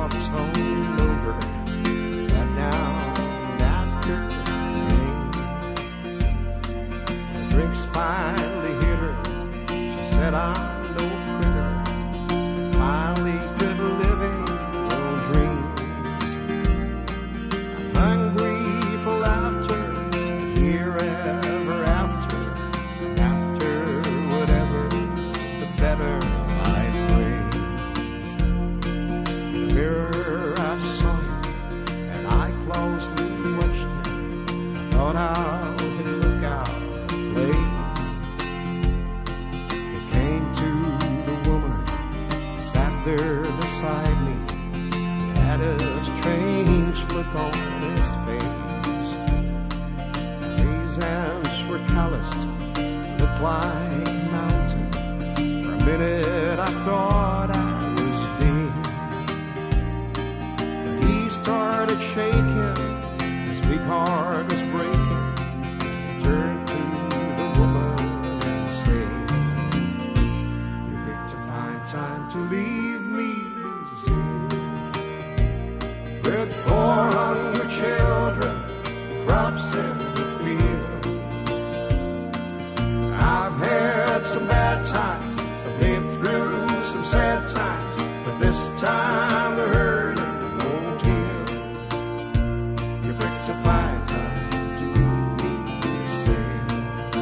walks on over, sat down and asked her name. The drinks finally hit her. She said, I'm no critter, finally quit living on dreams. I'm hungry for laughter, here ever after, and after whatever the better life brings. In the mirror I saw him, and I closely watched him. I thought how he'd look out of place. He came to the woman who sat there beside me. He had a strange look on his face. His hands were calloused, looked like a mountain. For a minute I thought I was dead, but he started shaking, his weak heart was breaking. He turned to the woman and said, you picked a fine time to leave me, Lucille, with 400 children, crops in the field. I've had some bad times, I've lived through some sad times, but this time the hurting won't heal. You picked a fine time to leave me, Lucille.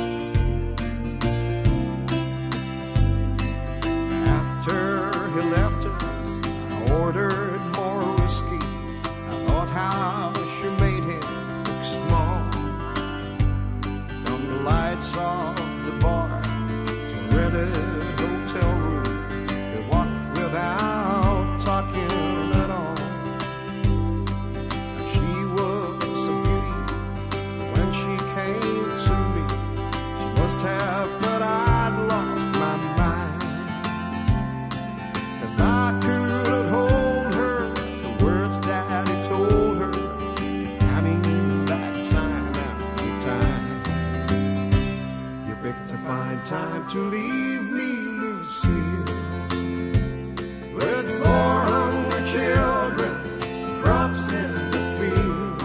After he left us, I ordered more whiskey. I thought how she made him look small. From the lights off the bar to a rented hotel room, we walked without talking at all. She was a beauty. When she came to me, she must have thought I'd lost my mind, 'cause I couldn't hold her. The words that he told her kept coming back time after time. You picked a fine time to leave me, Lucille, with 400 children, crops in the field.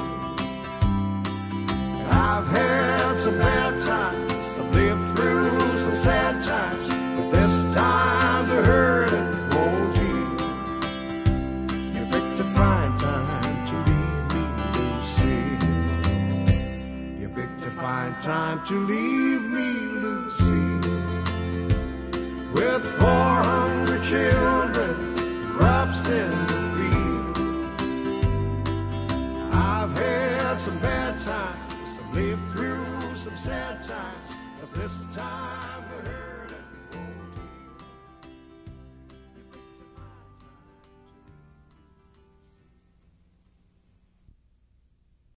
I've had some bad times, I've lived through some sad times, but this time the hurting won't heal. You picked a fine time to leave me, Lucille. You picked a fine time to leave me, Lucille, with 400 children, crops in the field. I've had some bad times, I've lived through some sad times, but this time the hurt